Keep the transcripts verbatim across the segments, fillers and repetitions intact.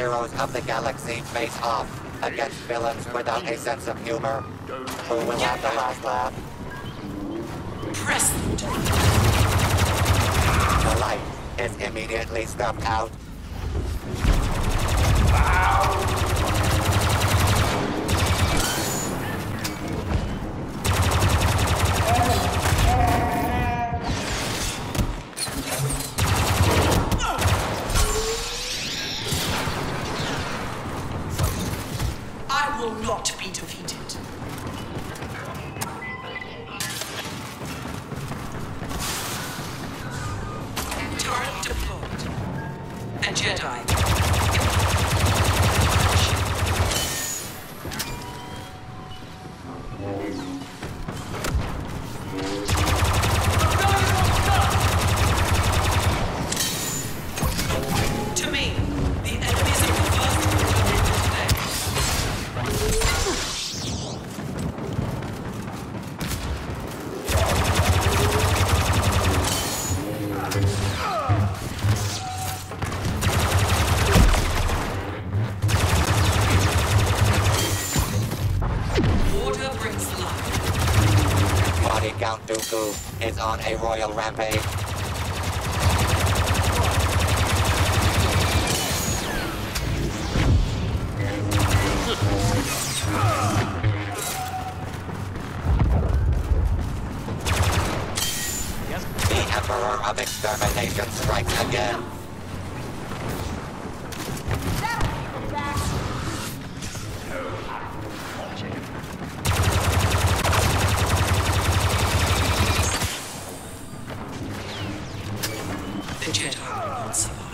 heroes of the galaxy face off against villains without a sense of humor. Who will have the last laugh? Present. The light is immediately snuffed out. I will not be defeated. Turret deployed. A Jedi. To me, the enemies of the first Order brings life. Body Count Dooku is on a royal rampage. The Emperor of Extermination strikes again. The Jedi will not survive.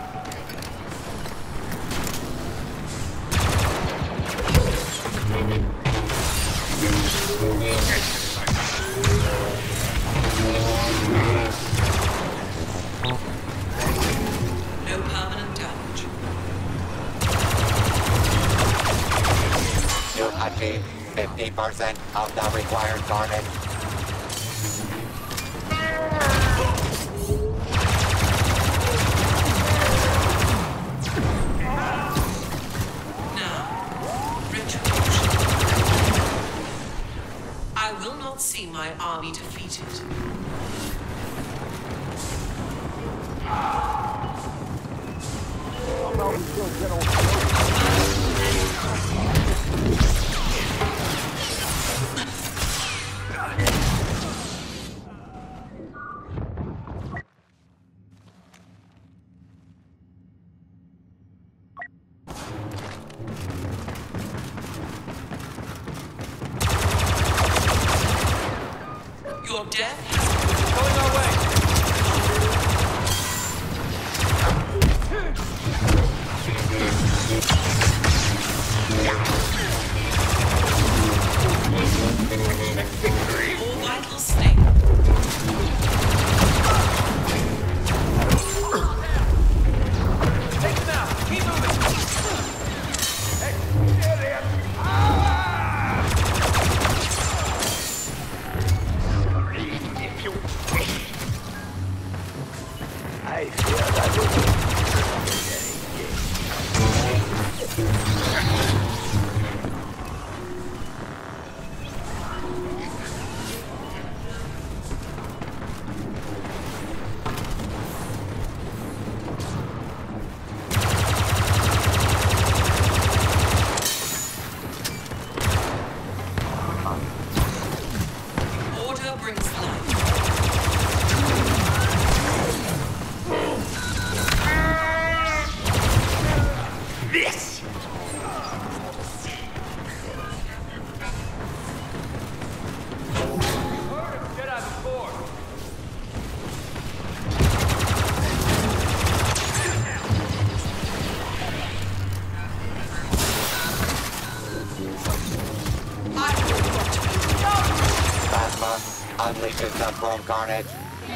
No permanent damage. You achieve fifty percent of the required carnage. Now, retribution. I will not see my army defeated. Your death has going our way. All vital state. Take him out! Keep moving! I feel that Order brings life. this! Get out of the board! Phasma unleashes the chrome carnage.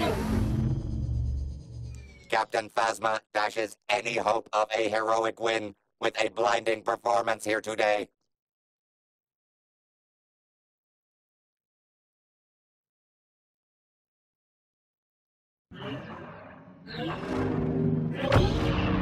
Captain Phasma dashes any hope of a heroic win with a blinding performance here today. Thank you.